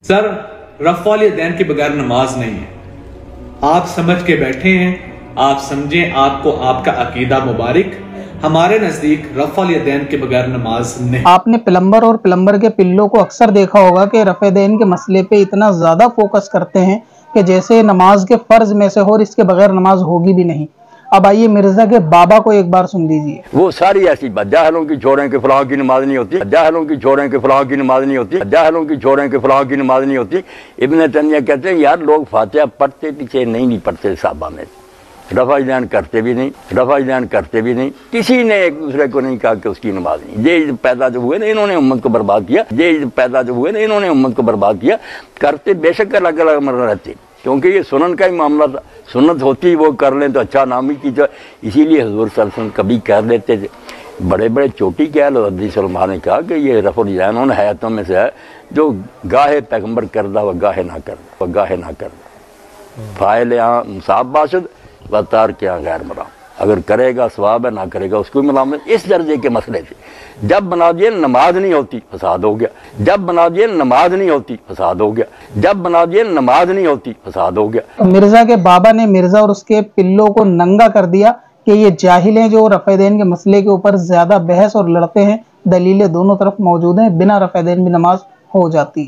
Sir, Rafale यदैन के बगैर नमाज नहीं है। आप समझ के बैठे हैं, आप समझें, आपको आपका अकीदा मुबारक। हमारे नजदीक रफ़ाल यदैन के बगैर नमाज नहीं। आपने प्लम्बर और प्लम्बर के पिल्लों को अक्सर देखा होगा कि रफ़ यदैन के मसले पे इतना ज्यादा फोकस करते हैं कि जैसे नमाज के फर्ज में से हो और इसके बगैर नमाज होगी भी नहीं। अब आइए मिर्जा के बाबा को एक बार सुन लीजिए। वो सारी ऐसी बात, जाहलों की छोड़ें कि फलां की नमाज नहीं होती, जाहलों की छोड़ें कि फलां की नमाज नहीं होती, जाहलों की छोड़ें कि फलां की नमाज नहीं होती। इब्न तैमिया कहते हैं यार लोग फातिहा पढ़ते पीछे नहीं पढ़ते, साहबा में रफ़ा यदैन करते भी नहीं, रफ़ा यदैन करते भी नहीं। किसी ने एक दूसरे को नहीं कहा कि उसकी नमाज नहीं। ये पैदा जो हुए ना इन्होंने उम्मत को बर्बाद किया, ये पैदा जो हुए ना इन्होंने उम्मत को बर्बाद किया। करते बेशक अलग अलग मर रहते, क्योंकि ये सुनन का ही मामला था। सुन्नत होती वो कर लें तो अच्छा नाम ही की। इसीलिए हुज़ूर सल्लल्लाहु अलैहि वसल्लम कभी कह देते थे, बड़े बड़े चोटी कह लो, हदीस उलमा ने कहा कि ये रफ़ुल यदैन उन हयातों में से है जो गाहे पैगम्बर करदा व गाहे ना करदा, व गाहे ना करदा, फ़ाइल यहाँ मुसाब बाशद व तार के यहाँ गैर मराम। अगर करेगा सवाब है, ना करेगा उसको मलामत। इस दर्जे के मसले थे। जब बना दिए नमाज नहीं होती, फसाद हो गया। जब बना दिए नमाज नहीं होती, फसाद हो गया। जब बना दिए नमाज नहीं होती, फसाद हो गया। मिर्जा के बाबा ने मिर्जा और उसके पिल्लों को नंगा कर दिया कि ये जाहिल हैं जो रफ़ यदैन के मसले के ऊपर ज्यादा बहस और लड़ते हैं। दलीलें दोनों तरफ मौजूद हैं, बिना रफ़ यदैन भी नमाज हो जाती।